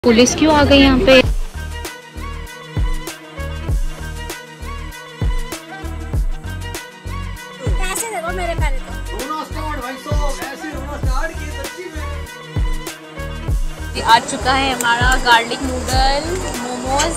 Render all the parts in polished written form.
Police क्यों आ गई यहाँ पे? पैसे दे दो मेरे पहले तो। रोना स्टार्ट भाई साहब, ऐसे रोना स्टार्ट किए सच्ची में। आ चुका है हमारा garlic noodle momos.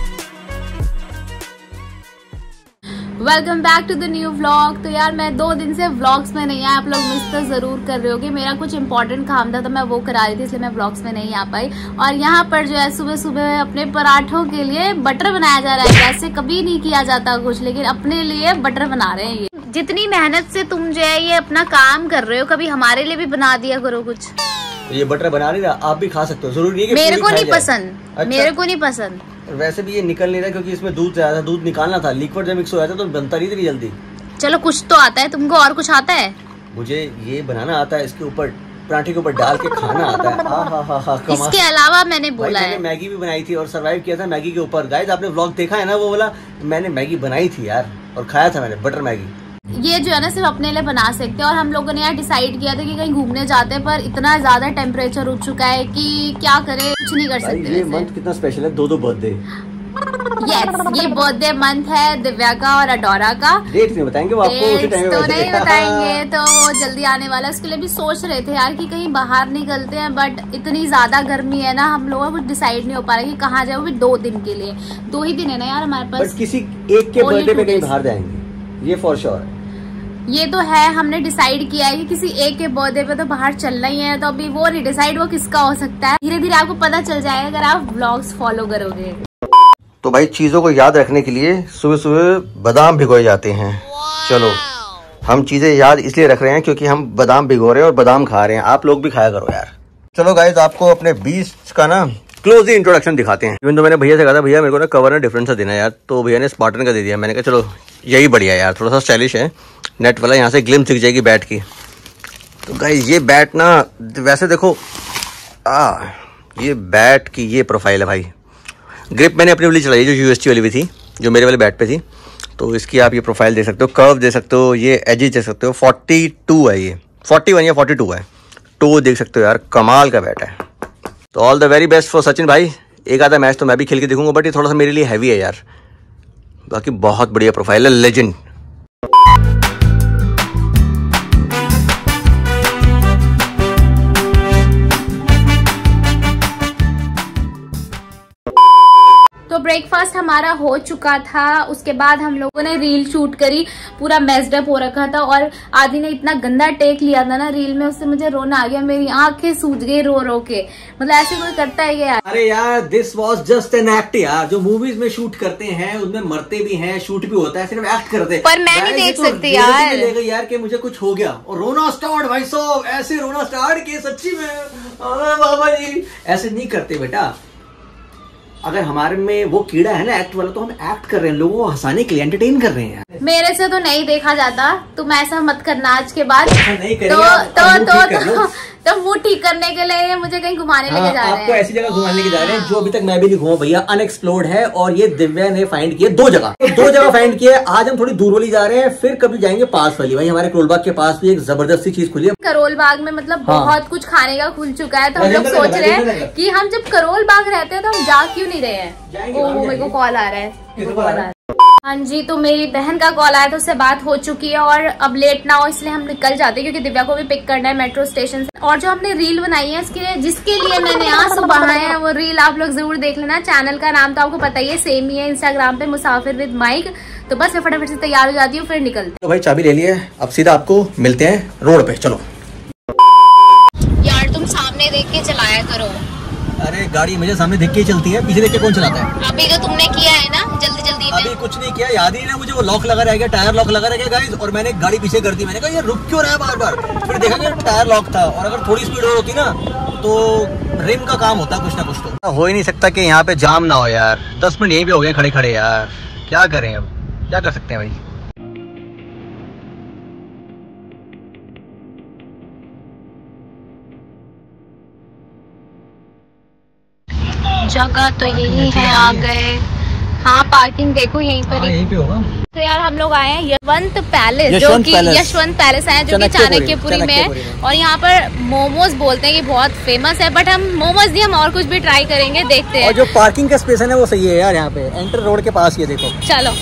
Welcome back to the new vlog. तो यार मैं 2 दिन से व्लॉग्स में नहीं आया, आप लोग मिस तो जरूर कर रहे होगे। मेरा कुछ इंपॉर्टेंट काम था तो मैं वो करा रही थी, इसलिए मैं व्लॉग्स में नहीं आ पाई। और यहाँ पर जो है सुबह सुबह अपने पराठों के लिए बटर बनाया जा रहा है। वैसे कभी नहीं किया जाता कुछ, लेकिन अपने लिए बटर बना रहे हैं। ये जितनी मेहनत से तुम जो है ये अपना काम कर रहे हो, कभी हमारे लिए भी बना दिया करो कुछ। ये बटर बना रही ना, आप भी खा सकते हो, जरूरी नहीं कि मेरे को नहीं पसंद। अच्छा। मेरे को नहीं पसंद। वैसे भी ये निकल नहीं रहा क्योंकि इसमें दूध ज्यादा, दूध निकालना था। लिक्विड जब मिक्स हो जाता है तो बनता नहीं इतनी जल्दी। चलो कुछ तो आता है तुमको, और कुछ आता है? मुझे ये बनाना आता है, इसके ऊपर पराठे के ऊपर डाल के खाना आता है। हा इसके अलावा मैंने बोला है, मैंने मैगी भी बनाई थी और सरवाइव किया था मैगी के ऊपर। गाइस आपने व्लॉग देखा है ना, वो वाला मैंने मैगी बनाई थी यार, और खाया था मैंने बटर मैगी। ये जो है ना सिर्फ अपने लिए बना सकते हैं। और हम लोगों ने यार डिसाइड किया था कि कहीं घूमने जाते हैं, पर इतना ज्यादा टेम्परेचर उठ चुका है कि क्या करें, कुछ नहीं कर सकते। ये मंथ कितना स्पेशल है, 2 बर्थडे। यस, ये बर्थडे मंथ है दिव्या का और अडोरा का। डेट नहीं बताएंगे वो आपको, उसी टाइम तो नहीं बताएंगे, तो वो जल्दी आने वाला है। उसके लिए भी सोच रहे थे यार कि कहीं बाहर निकलते हैं, बट इतनी ज्यादा गर्मी है ना, हम लोगों को कुछ डिसाइड नहीं हो पा रहा कि कहाँ जाए, वो भी 2 दिन के लिए। 2 ही दिन है ना यार हमारे पास। बट किसी एक के बर्थडे पे कहीं बाहर जाएंगे, ये फॉर श्योर है। ये तो है, हमने डिसाइड किया है कि किसी एक के बर्थडे पे तो बाहर चलना ही है। तो अभी वो नहीं डिसाइड वो किसका हो सकता है, धीरे धीरे आपको पता चल जाएगा अगर आप व्लॉग्स फॉलो करोगे। तो भाई चीजों को याद रखने के लिए सुबह सुबह बादाम भिगोए जाते हैं। चलो हम चीजें याद इसलिए रख रहे हैं क्योंकि हम बादाम भिगो रहे हैं और बादाम खा रहे हैं। आप लोग भी खाया करो यार। चलो गाइस आपको अपने बीस्ट का ना क्लोजली इंट्रोडक्शन दिखाते हैं। इवन तो मैंने भैया से कहा था भैया मेरे को ना कवर ना डिफरेंट सा देना है यार, तो भैया ने स्पार्टन का दे दिया। मैंने कहा चलो यही बढ़िया यार, थोड़ा सा स्टाइलिश है, नेट वाला, यहाँ से ग्लिम्स दिख जाएगी बैट की। तो गाइस ये बैट ना वैसे देखो ये बैट की ये प्रोफाइल है भाई। ग्रिप मैंने अपनी वाली चलाई जो यूएसटी वाली भी थी, जो मेरे वाले बैट पे थी। तो इसकी आप ये प्रोफाइल दे सकते हो, कर्व दे सकते हो, ये एजेस दे सकते हो। 42 है ये, 41 या 42 है। तो देख सकते हो यार, कमाल का बैट है। तो all the very best for Sachin भाई। एक आधा मैच तो मैं भी खेल के देखूंगा, बट ये थोड़ा सा मेरे लिए हैवी है यार। बाकी बहुत बढ़िया प्रोफाइल है, लेजेंड। तो ब्रेकफास्ट हमारा हो चुका था। उसके बाद हम लोगों ने रील शूट करी, पूरा मेस्ड अप हो रखा था। और आदि ने इतना गंदा टेक लिया था ना रील में, उससे मुझे रोना आ गया, मेरी आंखें सूज गई रो रो के। मतलब ऐसे कोई करता है यार? अरे यार this was just an act यार। जो मूवीज में शूट करते हैं उनमें मरते भी हैं, शूट भी होता है, सिर्फ एक्ट करते हैं। पर मैं नहीं देख सकती यार, यार कि मुझे कुछ हो गया और रोना स्टार्ट भाई साहब, ऐसे रोना स्टार्ट किए सच्ची में। बाबा जी ऐसे नहीं करते बेटा। अगर हमारे में वो कीड़ा है ना एक्ट वाला, तो हम एक्ट कर रहे हैं, लोगों को हंसाने के लिए, एंटरटेन कर रहे हैं। मेरे से तो नहीं देखा जाता, तुम ऐसा मत करना आज के बाद। नहीं तो मुंह ठीक करने के लिए मुझे कहीं घुमाने लेके जा रहे हैं। आपको ऐसी जगह घुमाने लेके जा रहे हैं जो अभी तक मैं भी नहीं घूमा भैया, अनएक्सप्लोर्ड है। और ये दिव्या ने फाइंड किए 2 जगह, तो 2 जगह फाइंड किए। आज हम थोड़ी दूर वाली जा रहे हैं, फिर कभी जाएंगे पास वाली। भाई हमारे करोल बाग के पास भी एक जबरदस्त चीज खुली है। करोल बाग में मतलब बहुत कुछ खाने का खुल चुका है, तो हम लोग सोच रहे हैं कि हम जब करोल बाग रहते हैं तो हम जा क्यों नहीं रहे हैं। ओह मेरे को कॉल आ रहा है। हाँ जी, तो मेरी बहन का कॉल आया था, उससे बात हो चुकी है। और अब लेट ना हो इसलिए हम निकल जाते हैं, क्योंकि दिव्या को भी पिक करना है मेट्रो स्टेशन से। और जो हमने रील बनाई है इसके जिसके लिए मैंने यहाँ सुबह है, वो रील आप लोग जरूर देख लेना। चैनल का नाम तो आपको पता ही है, सेम ही है इंस्टाग्राम पे, मुसाफिर विद माइक। तो बस मैं फटाफट से तैयार हो जाती हूँ, फिर निकलते। तो भाई चाबी ले लिए, अब सीधा आपको मिलते हैं रोड पे। चलो यार तुम सामने देख के चलाया करो। अरे गाड़ी मुझे सामने देख के ही चलती है, पीछे देख के कौन चलाता है? अभी जो तुमने किया है ना जल्दी जल्दी में। अभी कुछ नहीं किया, याद ही नहीं मुझे। वो लॉक लगा रह गया, टायर लॉक लगा रह गया गाइस, और मैंने गाड़ी पीछे कर दी। मैंने कहा ये रुक क्यों रहा है बार बार, फिर देखा कि टायर लॉक था। और अगर थोड़ी स्पीड और होती ना तो रिम का काम होता कुछ ना कुछ। तो हो ही नहीं सकता कि यहाँ पे जाम ना हो यार। 10 मिनट यहीं पे हो गए खड़े खड़े यार, क्या करें अब, क्या कर सकते हैं भाई। जगह तो यही है, आ गए। हाँ पार्किंग देखो यहीं पर, यहीं पे होगा। तो यार हम लोग आए हैं यशवंत पैलेस, जो कि यशवंत पैलेस है जो कि चाणक्यपुरी में है। और यहाँ पर मोमोज बोलते हैं कि बहुत फेमस है, बट हम मोमोज नहीं, हम और कुछ भी ट्राई करेंगे, देखते हैं। और जो पार्किंग का स्पेस है ना वो सही है यार, यहाँ पे एंटर रोड के पास ये देखो। चलो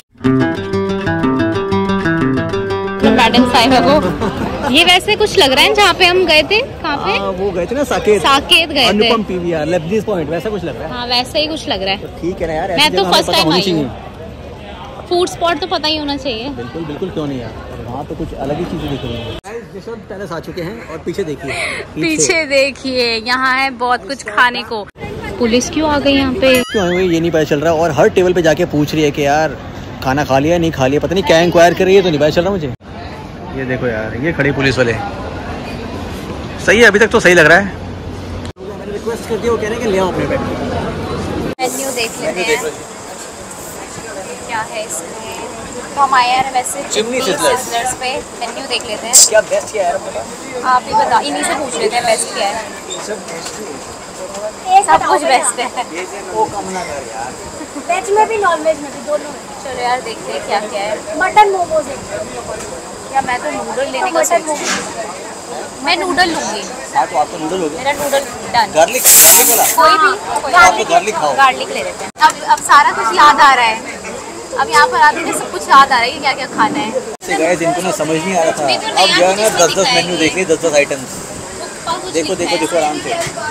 मैडम साहिबा को ये वैसे कुछ लग रहा है जहाँ पे हम गए थे, कहाँ पे वो गए थे ना, साकेत गए थे, अनुपम पीवीआर लेफ्ट पॉइंट, वैसा कुछ लग रहा है। हाँ वैसे ही कुछ लग रहा है। ठीक है ना यार, मैं तो फर्स्ट टाइम आई हूँ। फूड स्पॉट तो पता ही होना चाहिए। बिल्कुल बिल्कुल, क्यों नहीं यार, वहाँ पे कुछ अलग ही चीजें दिख रही हैं। यशवंत पैलेस आ चुके हैं और पीछे देखिए यहाँ है बहुत कुछ खाने को। पुलिस क्यों आ गई यहाँ पे, क्यों आई हुई ये नहीं पता चल रहा, और हर टेबल पे जाके पूछ रही है कि यार खाना खा लिया नहीं खा लिया, पता नहीं क्या इंक्वायर कर रही है, तो नहीं पता चल रहा मुझे। ये देखो यार, ये खड़ी पुलिस वाले, सही है, अभी तक तो सही लग रहा है। मैंने रिक्वेस्ट कर दिया, वो कह रहे हैं कि ले आओ अपने बैग। मेन्यू देख लेते हैं क्या है इसमें। तो हम आए हैं वैसे चिमनी सिज़लर्स पे, मेन्यू देख लेते हैं। क्या बेस्ट क्या है आप ही बताओ, इन्हीं से पूछ लेते हैं बेस्ट क्या है। सब कुछ बेस्ट है। वो कम ना कर यार, वेज में भी नॉन वेज में भी दोनों। चलो यार देखते हैं क्या क्या है। मटन मोमोज है या मैं तो नूडल लेने का सोच रही हूँ। मैं नूडल लूंगी। हाँ तो आपका नूडल हो गया, मेरा नूडल डन। गार्लिक वाला कोई भी, आप गार्लिक खाओ। गार्लिक ले लेते हैं। अब सारा कुछ याद आ रहा है, अब यहाँ पर आते हैं सब कुछ याद आ रहा है कि क्या क्या खाना है। गए जिनको ना समझ नहीं आ रहा था, अब जो है ना 10-10 मेन्यू देख लिए, 10-10 आइटम्स। देखो देखो देखो आराम से,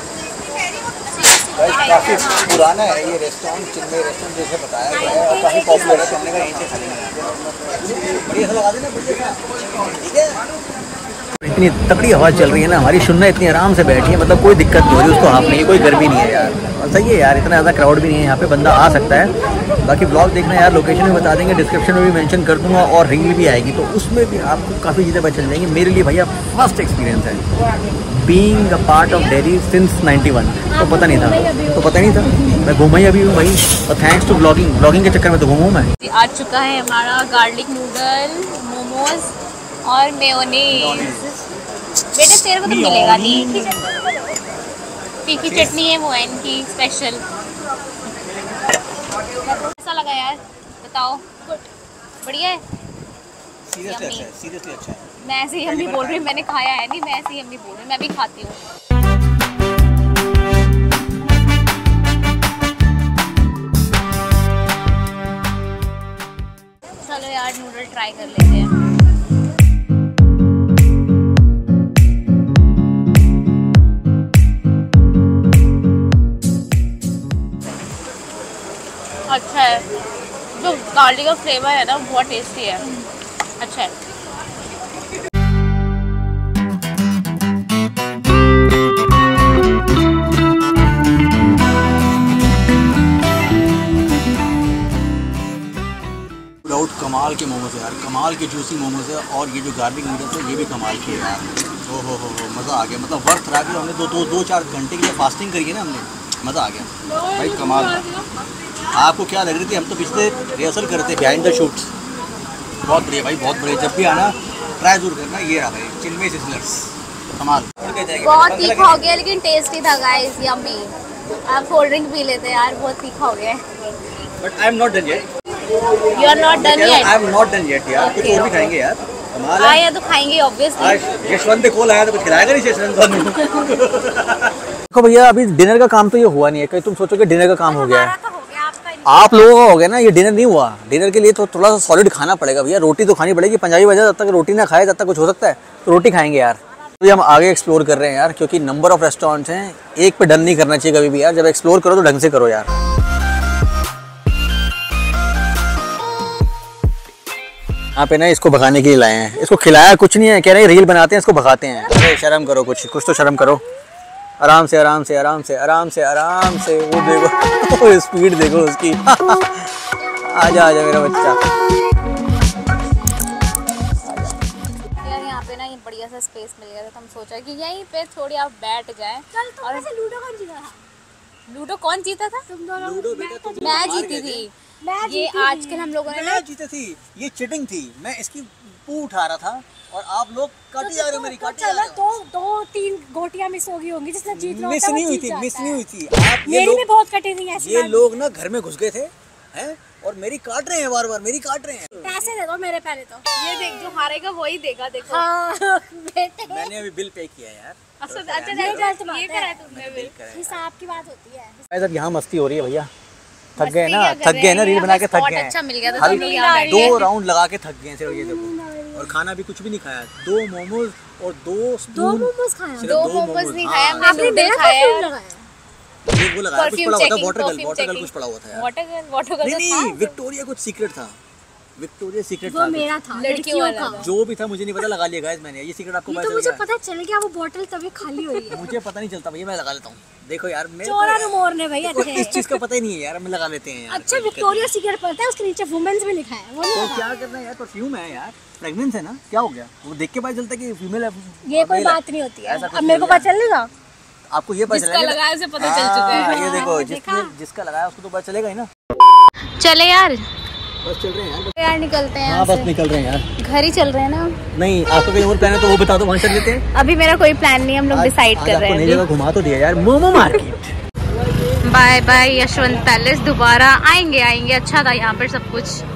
काफी पुराना है ये रेस्टोरेंट, चिन्मय रेस्टोरेंट जैसे बताया गया है, और काफी पॉपुलर है, हमने कहा यहीं से खा लेंगे। बढ़िया सा लगा देना, ठीक है। इतनी तगड़ी हवा चल रही है ना, हमारी शून्य इतनी आराम से बैठी है, मतलब कोई दिक्कत नहीं हो रही उसको, हाफ नहीं है, कोई गर्मी नहीं है यार, और सही है यार, इतना ज़्यादा क्राउड भी नहीं है यहाँ पे, बंदा आ सकता है। बाकी ब्लॉग देखना यार, लोकेशन भी बता देंगे, डिस्क्रिप्शन में भी मेंशन कर दूंगा, और रील भी आएगी, तो उसमें भी आपको काफ़ी चीज़ें पता चल जाएंगी। मेरे लिए भैया फर्स्ट एक्सपीरियंस है, being a part of Delhi since 91, तो पता नहीं था, मैं घूमा ही अभी हूँ भाई, और थैंक्स टू ब्लॉगिंग के चक्कर में तो घूमा हूँ मैं। आ चुका है हमारा गार्लिक नूडल, मोमोज और मेयोनीज। बेटे तेरे को तो मिलेगा नहीं, तीखी चटनी है, वो है इनकी स्पेशल। कैसा लगा यार बताओ? बढ़िया है, सीरियसली अच्छा है। मैं ऐसे ही हम भी बोल रही हूँ, मैंने खाया है नहीं, मैं ऐसे ही हम भी बोल रही हूँ, मैं भी खाती हूँ। चलो यार नूडल ट्राई कर लेते हैं। अच्छा है, जो गार्लिक का फ्लेवर है ना बहुत टेस्टी है, अच्छा है। कमाल के मोमोज है यार, कमाल के जूसी मोमोज है, और ये जो गार्लिक नूडल्स है ये भी कमाल के यार। हो मज़ा आ गया, मतलब वर्थ रहा कि हमने 2-4 घंटे की फास्टिंग करी है ना हमने, मज़ा आ गया भाई, कमाल। आपको क्या लग रही थी, हम तो पिछले रिहर्सल करते बिहाइंड द शूट्स। बहुत बढ़िया भाई, बहुत बढ़िया, जब भी आना ट्राई जरूर करना। ये रहा भाई चिन्मय सिज़लर्स, कमाल। बहुत तीखा हो गया लेकिन टेस्टी था गाइस, यम्मी। आप कोल्ड ड्रिंक पी लेते हैं यार, बहुत तीखा हो गया। But I am not done yet. You are not done yet. I am not done yet यार, कुछ और भी खाएंगे यार, कमाल है। आया तो खाएंगे ऑब्वियसली। आज यशवंत को लाया तो कुछ खिलाएगा नहीं यशवंत। देखो भैया अभी डिनर का काम तो ये हुआ नहीं है, कहीं तुम सोचो कि डिनर का काम हो गया है, आप लोगों का हो गया ना, ये डिनर नहीं हुआ। डिनर के लिए तो थोड़ा सा सॉलिड खाना पड़ेगा भैया, रोटी तो खानी पड़ेगी। पंजाबी वजह जब तक रोटी ना खाए तब तक कुछ हो सकता है, तो रोटी खाएंगे यार। तो हम आगे एक्सप्लोर कर रहे हैं यार, क्योंकि नंबर ऑफ रेस्टोरेंट्स हैं, एक पे डन नहीं करना चाहिए कभी भी यार, जब एक्सप्लोर करो तो ढंग से करो यार। यहाँ पे ना इसको भगाने के लिए लाए हैं, इसको खिलाया कुछ नहीं है, कह रहे हैं रील बनाते हैं, इसको भगाते हैं। अरे शर्म करो, कुछ तो शर्म करो। आराम से आराम से आराम से आराम से आराम से, वो देखो स्पीड देखो उसकी। आजा आजा मेरा बच्चा। यार यहाँ पे ना ये बढ़िया सा स्पेस मिल गया था, तो हम सोचा कि यहीं पे थोड़ी आप बैठ जाएं। और लूडो कौन जीता था? लूडो कौन जीता था? तुम दोनों। मैं जीती थी। ये आजकल हम लोगों ने जीते थी, ये चीटिंग थी। मैं इसकी पू उठा रहा था और आप लोग काटी जा रहे हो मेरी, काटी जा रहे हो। 2-3 गोटियां मिस हो गई होंगी, जिसने जीत लिया मिस नहीं हुई थी, मिस नहीं हुई थी। मेरी भी बहुत कटी थी ऐसी। ये लोग ना घर में घुस गए थे है और मेरी काट रहे हैं बार बार, मेरी काट रहे हैं। पैसे दे दो मेरे पहले तो। ये देख, जो हारेगा वही देगा। देखो हाँ बेटे मैंने अभी बिल पे किया यार। अच्छा ये गलत बात ये है। करा है तुमने बिल। हिसाब की बात होती है। गाइस अब यहाँ मस्ती हो रही है भैया, थक गए ना, रील बना के थक गए। अच्छा मिल गया था, हम तुम लोग यहाँ बैठ 2 राउंड लगा के थक गए सिर्फ ये देखो, और खाना भी कुछ भी नहीं खाया। 2 मोमोज और 2 मोमोज खाया। सिर्फ 2 दो मोमोज नहीं हाँ। खाया, हमने नूडल खाया। एक वो लगाया, कुछ परफ्यूम पड़ा हुआ था, चेकिंग, वाटर गन कुछ पड़ा हुआ था यार। वाटर गन नहीं विक्टोरिया कुछ सीक्रेट था, विक्टोरिया सीक्रेट वो था। मेरा था, लड़कियों लड़कियों का। का। जो भी था मुझे नहीं पता, लगा लिया गाइस मैंने। ये सीक्रेट आपको ये पता तो मुझे चल पता चल गया, वो बोतल तभी खाली हुई है। मुझे पता नहीं चलता भैया, मैं लगा लेता हूँ। देखो यार मेरे चोरा नमोर ने भाई अच्छे। इस चीज का पता ही नहीं है यार, हम लगा लेते हैं यार। अच्छा विक्टोरिया सीक्रेट पड़ता है, उसके नीचे वुमेन्स भी लिखा है, वो नहीं तो लगा। क्या करना है यार, परफ्यूम है यार, फ्रेगनेंस है ना, क्या हो गया? वो देख के पता चलता है कि फीमेल है। ये कोई बात नहीं होती है, अब मेरे को पता चलेगा। आपको ये पता जिसका चलेगा, लगाया उसे पता चल चुका है। ये देखो देखा? जिसका लगाया उसको तो पता चलेगा ही ना। चले यार, बस चल रहे हैं यार, यार निकलते हैं हाँ यहाँ बस से। निकल रहे हैं यार। घर ही चल रहे हैं ना। नहीं आपको कहीं और प्लान है तो वो बता दो, वहाँ चल लेते हैं। अभी मेरा कोई प्लान नहीं, हम लोग डिसाइड कर रहे नई हैं। जगह घुमा तो दिया यार, momo market. Bye bye Yashwant Palace, दोबारा आएंगे। अच्छा था यहाँ पर सब कुछ।